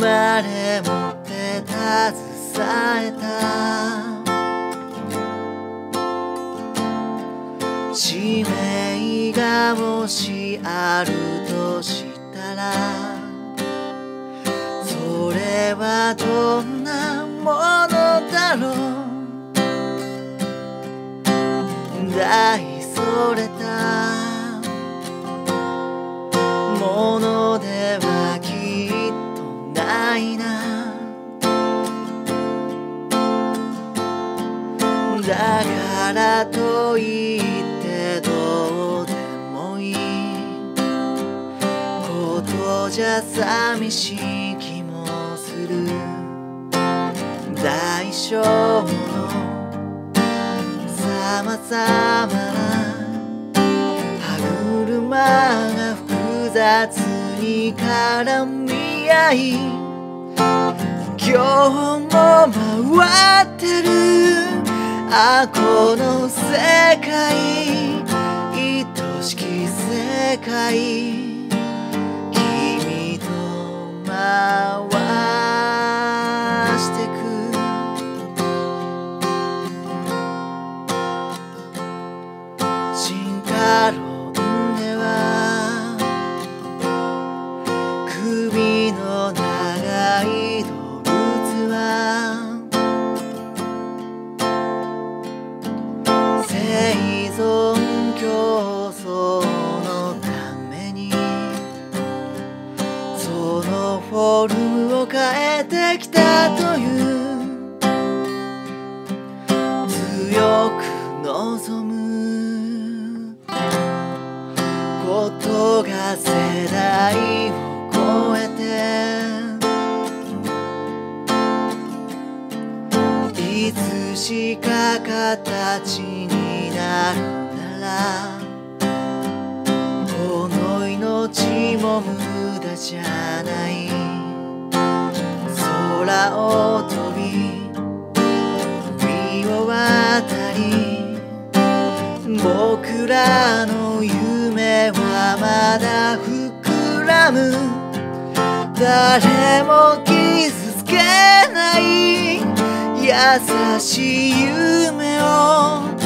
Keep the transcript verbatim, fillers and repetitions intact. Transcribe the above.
まれもって携えた使命がもしあるとしたら、それはどんなものだろう。大それたものではきっとないな。だからといってどうでもいいことじゃ寂しい気もする。大小のさまざまな歯車が複雑に絡み合い、今日も回ってるあこの世界、愛しき世界、君と回してく。進化論では首の長い動物は生存競争のためにそのフォルムを変えてきたという、強く望むことが世代を超えていつしか形になるなら、この命も無駄じゃない。空を飛び海を渡り、僕らの夢はまだ膨らむ。誰も傷つけない優しい夢を